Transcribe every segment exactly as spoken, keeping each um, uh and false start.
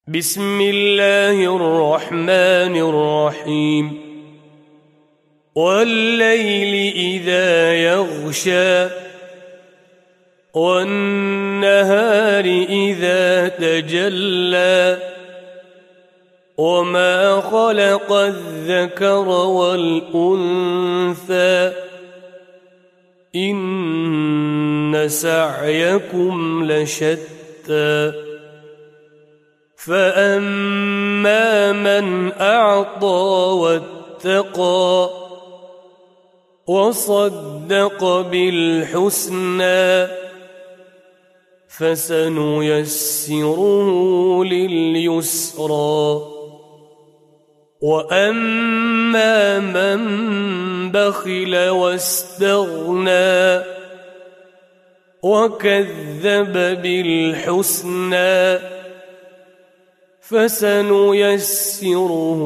بسم الله الرحمن الرحيم والليل إذا يغشى والنهار إذا تجلى وما خلق الذكر والأنثى إن سعيكم لشتى فأما من أعطى واتقى وصدق بالحسنى فسنيسره لليسرى وأما من بخل واستغنى وكذب بالحسنى فسنيسره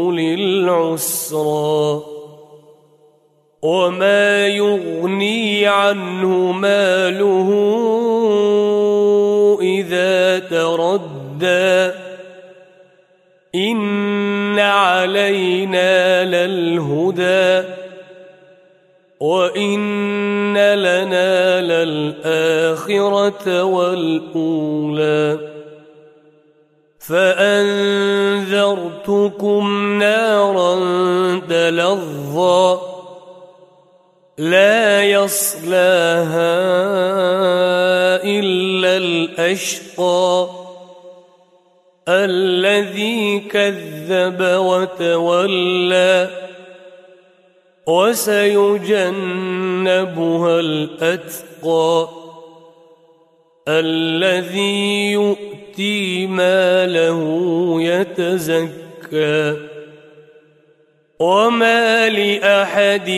للعسرى وما يغني عنه ماله إذا تردى إن علينا للهدى وإن لنا للآخرة والأولى فأنذرتكم نارا تلظى لا يصلاها إلا الأشقى الذي كذب وتولى وسيجنبها الأتقى الذي يؤتي ماله يتزكى وما لأحد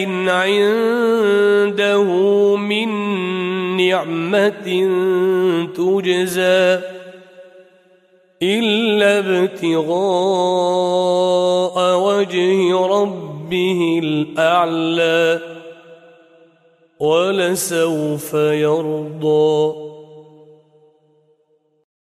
عنده من نعمة تجزى إلا ابتغاء وجه ربه الأعلى ولسوف يرضى.